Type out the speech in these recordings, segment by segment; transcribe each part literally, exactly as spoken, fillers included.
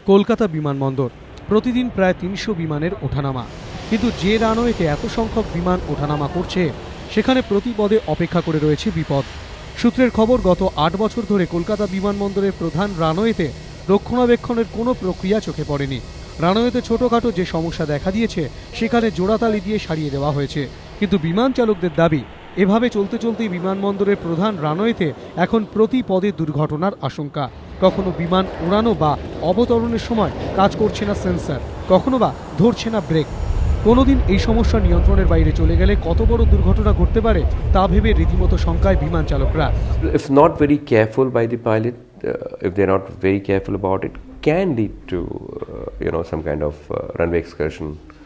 কলকাতা বিমানবন্দর প্রতিদিন প্রায় তিনশো বিমানের ওঠানামা, কিন্তু যে রানওয়েতে এত সংখ্যক বিমান ওঠানামা করছে সেখানে প্রতি পদে অপেক্ষা করে রয়েছে বিপদ। সূত্রের খবর, গত আট বছর ধরে কলকাতা বিমানবন্দরের প্রধান রানওয়েতে রক্ষণাবেক্ষণের কোনো প্রক্রিয়া চোখে পড়েনি। রানওয়েতে ছোটখাটো যে সমস্যা দেখা দিয়েছে সেখানে জোড়াতালি দিয়ে সারিয়ে দেওয়া হয়েছে, কিন্তু বিমান চালকদের দাবি এভাবে চলতে চলতেই বিমানবন্দরের প্রধান রানওয়েতে এখন প্রতি পদে দুর্ঘটনার আশঙ্কা। কখনো বিমান উড়ানো বা অবতরণের সময় কাজ করছে না সেন্সর, কখনো বা ধরছে না ব্রেক। কোনোদিন এই সমস্যা নিয়ন্ত্রণের বাইরে চলে গেলে কত বড় দুর্ঘটনা ঘটতে পারে তা ভেবে রীতিমতো শঙ্কায় বিমান চালকরা। If not very careful by the pilot, uh, if they're not very careful about it, can lead to uh, you know some kind of uh, runway excursion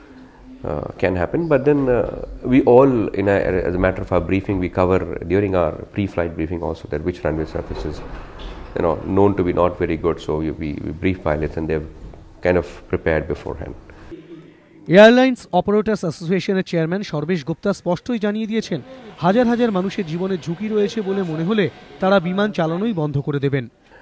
uh, can happen. But then uh, we all, in a, as a matter of our briefing, we cover during our pre-flight briefing also that which runway surface is you know known to be not very good. So we, we brief pilots and they've kind of prepared beforehand. Airlines operators অ্যাসোসিয়েশনের chairman Sarvesh Gupta স্পষ্টই জানিয়ে দিয়েছেন, হাজার হাজার মানুষের জীবনের ঝুঁকি রয়েছে বলে মনে হলে তারা বিমান চালানোই বন্ধ করে দেবেন।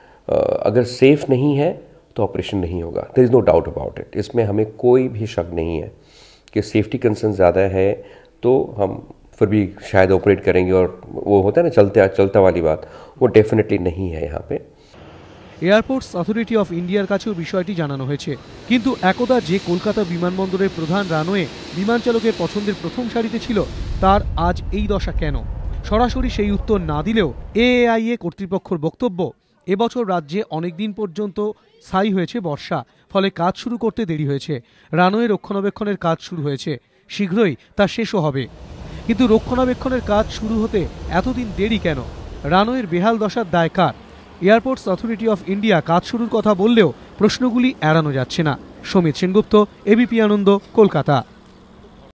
अगर सेफ नहीं है तो ऑपरेशन नहीं होगा, there is no doubt about it. इसमें हमें कोई भी शक नहीं है कि सेफ्टी कंसर्न ज़्यादा है तो हम फिर भी शायद ऑपरेट करेंगे, और वो होता है ना चलते चलता वाली बात, वो डेफिनेटली नहीं है यहाँ पे। এয়ারপোর্টস অথরিটি অফ ইন্ডিয়ার কাছেও বিষয়টি জানানো হয়েছে, কিন্তু একদা যে কলকাতা বিমানবন্দরের প্রধান রানওয়ে বিমান চালকের পছন্দের প্রথম সারিতে ছিল, তার আজ এই দশা কেন? সরাসরি সেই উত্তর না দিলেও এএআইএ কর্তৃপক্ষের বক্তব্য, এবছর রাজ্যে অনেকদিন পর্যন্ত স্থায়ী হয়েছে বর্ষা, ফলে কাজ শুরু করতে দেরি হয়েছে। রানওয়ে রক্ষণাবেক্ষণের কাজ শুরু হয়েছে, শীঘ্রই তা শেষও হবে। কিন্তু রক্ষণাবেক্ষণের কাজ শুরু হতে এতদিন দেরি কেন? রানওয়ের বেহাল দশার দায় কার? এয়ারপোর্টস অথরিটি অফ ইন্ডিয়া কাজ শুরুর কথা বললেও প্রশ্নগুলি এড়ানো যাচ্ছে না। সমিত সেনগুপ্ত, এবিপি আনন্দ, কলকাতা।